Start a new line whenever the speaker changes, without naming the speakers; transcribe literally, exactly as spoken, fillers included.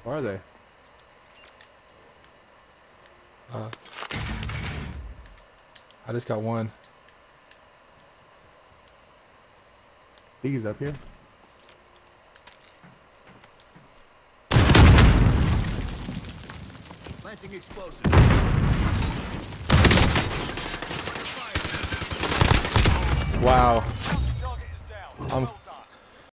Where are they?
Uh, I just got one.
Think he's up here.
Planting explosive.
Wow.
Target is down.
I'm
Well